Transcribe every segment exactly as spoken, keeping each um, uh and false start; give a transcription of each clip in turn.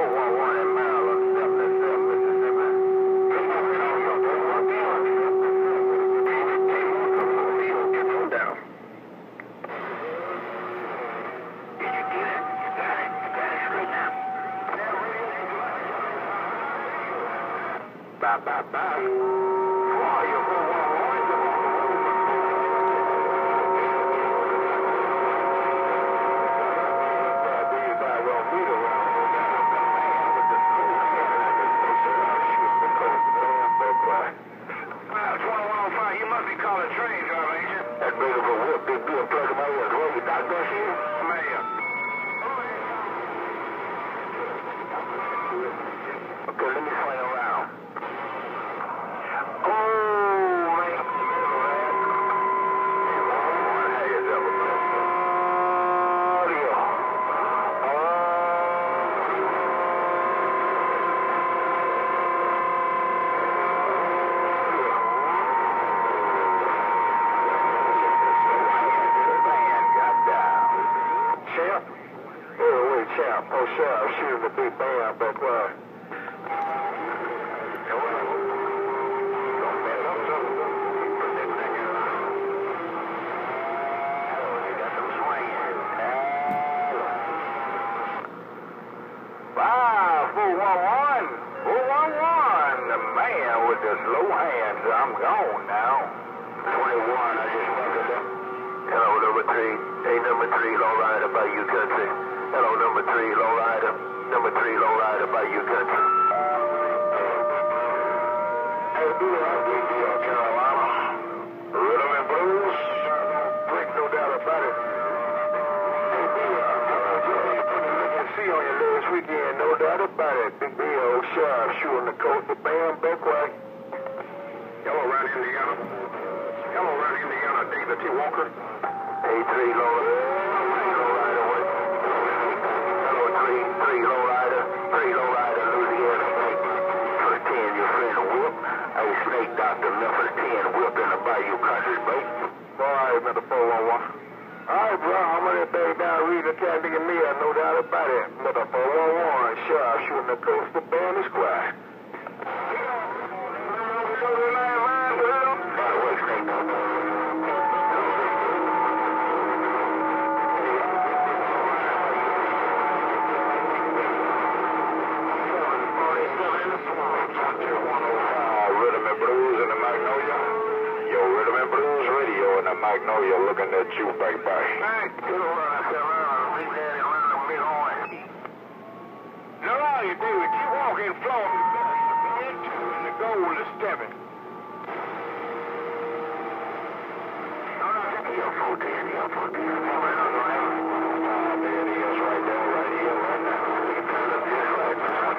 Bye, bye, bye. Why you go you must be calling train, Driver Agent. That big of a whip, big deal, plug in my ears. Where you got that here? Man. Okay, let me swing around. Oh, man. Oh, sure, I'm shooting the big band, but, uh... Wow, four one one! four one one! The man with the slow hands, I'm gone now. twenty-one, I just woke up. Hello, number three. Hey, number three, lowrider by you country. Hello, number three, lowrider. Number three, lowrider by you country. Hey, do that big deal, Carolina. Rhythm and blues. Make no doubt about it. Hey, Bill, you can see on your legs weekend, no doubt about it. Big Bill, Sheriff, shooting the coast, the band, Beckway. Hello, Rowdy, Indiana. Hello, Rowdy, Indiana. David T. Walker. Hey, three, lowrider. Three lowrider, three lowrider, Louisiana Snake. First ten, your friend Whip. Hey, Snake Doctor, Memphis ten, Whip in the Bayou Country, mate. All right, Mister four one one. All right, bro, I'm gonna back down, read the cat nigga me, no doubt about it. Mister four one one, sure, shooting the coast, the band is quiet. By the way, Snake, Magnolia looking at you, baby. Hey, good one. I said, well, big daddy around the mid-horn. No, you do it. Keep walking, flowing. Into and the goal is stepping. No, no, you're fourteen, you're fourteen. Ah, there it is, right there, right here, right now. You turn up this right now.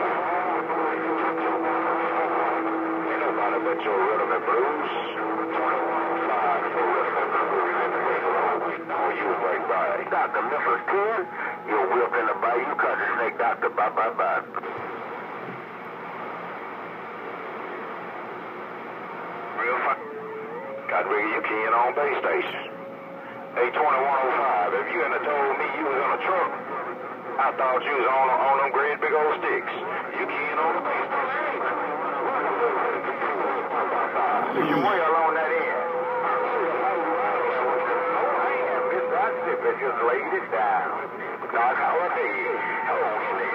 Ain't nobody but your rhythm and blues. Doctor Memphis ten, you're Whip in the Bayou Country, Snake Doctor, bye bye bye. Real fun. Got rig you keying on base station. A twenty-one oh five, if you hadn't told me you was on a truck, I thought you was on, on them great big old sticks. You keying on the base station. You well on that end. Just laid it down. Doc Holiday. Hello,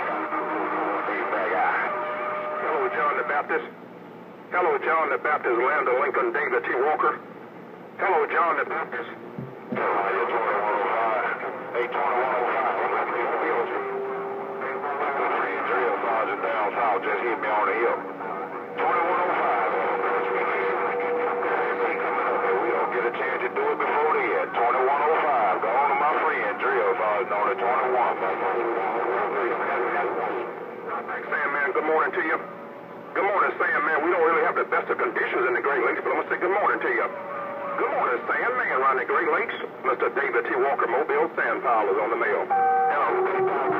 Hello, John the Baptist. Hello, John the Baptist, Land of Lincoln, David T. Walker. Hello, John the Baptist. twenty-one oh five. A twenty-one oh five. I'm not going to be able to. Three drill sergeant down south just hit me on the hip. twenty-one oh five. We don't get a chance to do it before the end. twenty-one oh five. Go on to my friend, drill sergeant on the twenty-one. Sam, man, good morning to you. Good morning, Sam, man. We don't really have the best of conditions in the Great Lakes, but I'm going to say good morning to you. Good morning, Sam, man, around the Great Lakes. Mister David T. Walker, Mobile Sand Pile is on the mail. Hello.